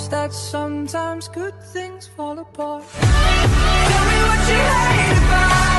guess that sometimes good things fall apart. Tell me what you hate about